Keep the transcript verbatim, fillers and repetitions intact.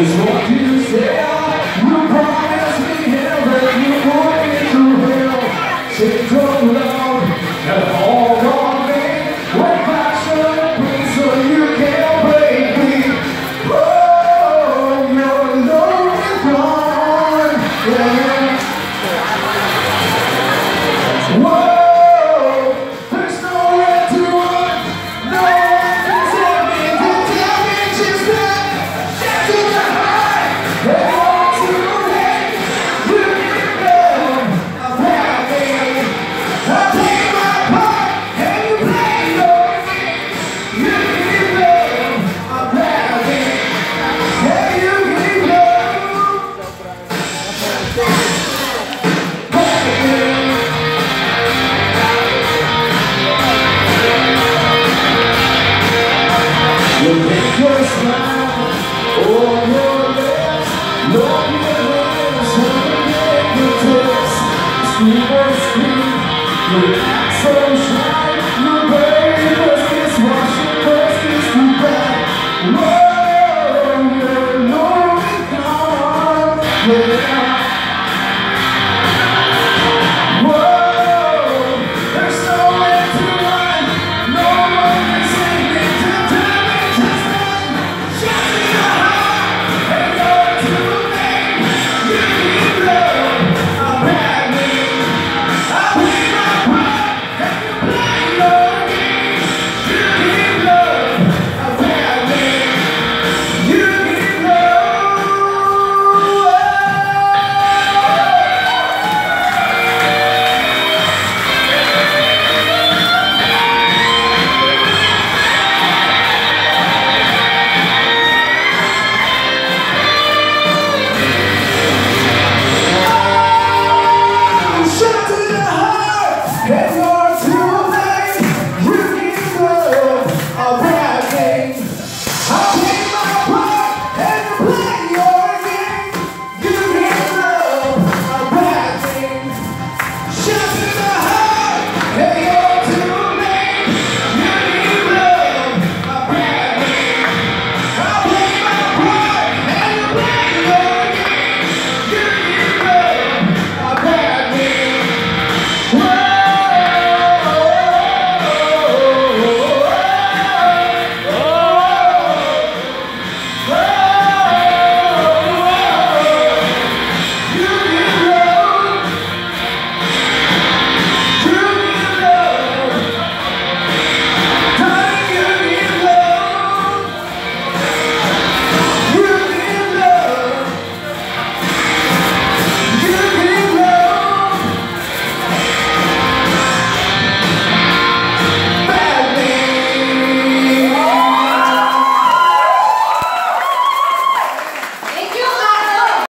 Just what you say, you promised me heaven, you put me through hell. Say so loud, and all gone me. When passion and peace, so you can't break me. Oh, your love is gone. Yeah. Whoa, there's nowhere to run. No one can tell me, can tell me just that. Get to the high, and on to the way. You can come, I'm happy. I play my part, and you play yours. You can come, I'm happy. Yeah, you can come. You make your smile on your lips. Love your lips, and you make your tips. Speak or speak, you act so sweet.